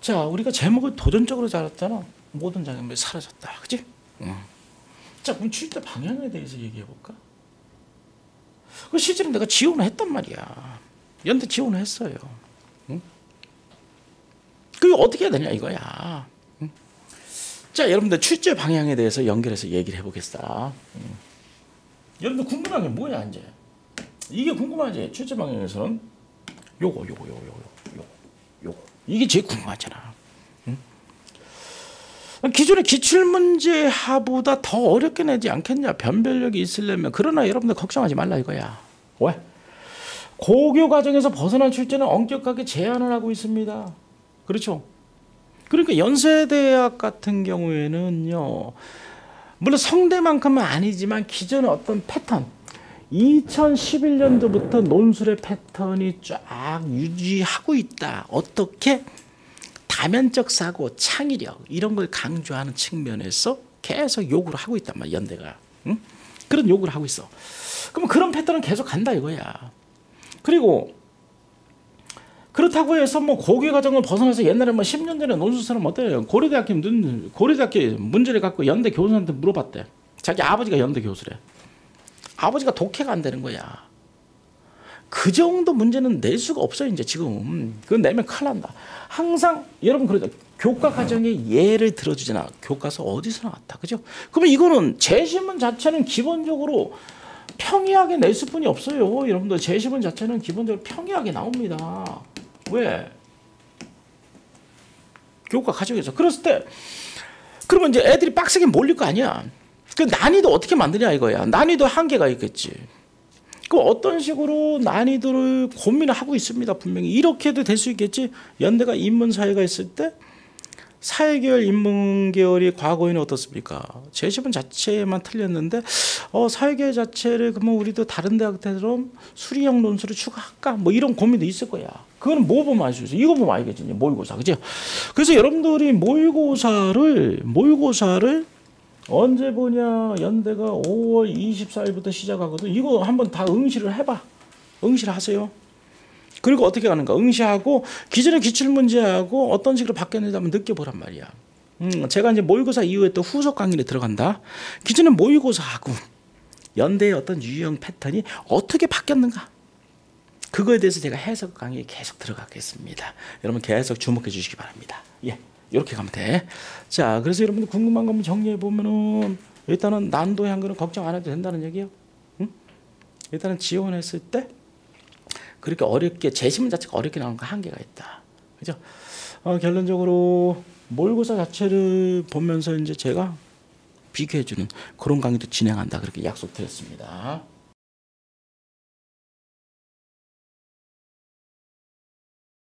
자, 우리가 제목을 도전적으로 잡았잖아. 모든 장애물이 사라졌다. 그치? 자, 그럼 출제 방향에 대해서 얘기해 볼까? 그 실제로 내가 지원을 했단 말이야. 연대 지원을 했어요. 응? 그게 어떻게 해야 되냐 이거야. 응? 자, 여러분들 출제 방향에 대해서 연결해서 얘기를 해보겠어. 여러분들 궁금한 게 뭐야 이제? 이게 궁금하지? 출제 방향에서는 요거 이게 제일 궁금하잖아. 응? 기존의 기출문제하보다 더 어렵게 내지 않겠냐? 변별력이 있으려면. 그러나 여러분들 걱정하지 말라 이거야. 왜? 고교 과정에서 벗어난 출제는 엄격하게 제한을 하고 있습니다. 그렇죠? 그러니까 연세대학 같은 경우에는요, 물론 성대만큼은 아니지만 기존의 어떤 패턴, 2011년도부터 논술의 패턴이 쫙 유지하고 있다. 어떻게? 다면적 사고, 창의력 이런 걸 강조하는 측면에서 계속 요구를 하고 있단 말이야, 연대가. 응? 그런 요구를 하고 있어. 그럼 그런 패턴은 계속 간다 이거야. 그리고 그렇다고 해서 뭐 고교 과정을 벗어나서 옛날에 뭐 10년 전에 논술처럼 어때요? 고려대학교 문제를 갖고 연대 교수한테 물어봤대. 자기 아버지가 연대 교수래. 아버지가 독해가 안 되는 거야. 그 정도 문제는 낼 수가 없어요 이제 지금. 그건 내면 큰일 난다. 항상 여러분 그러죠. 교과 과정에 예를 들어주잖아. 교과서 어디서 나왔다. 그죠? 그러면 이거는 제시문 자체는 기본적으로 평이하게 낼 수뿐이 없어요. 여러분들 제시문 자체는 기본적으로 평이하게 나옵니다. 왜? 교과 과정에서. 그랬을 때 그러면 이제 애들이 빡세게 몰릴 거 아니야. 그 난이도 어떻게 만드냐 이거야. 난이도 한계가 있겠지. 그 어떤 식으로 난이도를 고민을 하고 있습니다. 분명히 이렇게도 될 수 있겠지. 연대가 인문사회가 있을 때 사회계열, 인문계열이 과거에는 어떻습니까? 제시문 자체만 틀렸는데 사회계열 자체를 그러면 우리도 다른 대학들처럼 수리형 논술을 추가할까? 뭐 이런 고민도 있을 거야. 그거는 뭐 보면 알 수 있어. 이거 보면 알겠지. 모의고사, 그죠? 그래서 여러분들이 모의고사를 언제 보냐? 연대가 5월 24일부터 시작하거든. 이거 한번 다 응시를 해봐. 응시를 하세요. 그리고 어떻게 하는가? 응시하고 기존의 기출문제하고 어떤 식으로 바뀌었는지 한번 느껴보란 말이야. 제가 이제 모의고사 이후에 또 후속 강의를 들어간다. 기존의 모의고사하고 연대의 어떤 유형 패턴이 어떻게 바뀌었는가? 그거에 대해서 제가 해석 강의에 계속 들어가겠습니다. 여러분 계속 주목해 주시기 바랍니다. 예. 이렇게 가면 돼. 자, 그래서 여러분들 궁금한 거 한번 정리해 보면은 일단은 난도의 한거는 걱정 안 해도 된다는 얘기예요. 응? 일단은 지원했을 때 그렇게 어렵게 제시문 자체가 어렵게 나오는 거 한계가 있다. 그죠? 결론적으로 모의고사 자체를 보면서 이제 제가 비교해 주는 그런 강의도 진행한다. 그렇게 약속드렸습니다.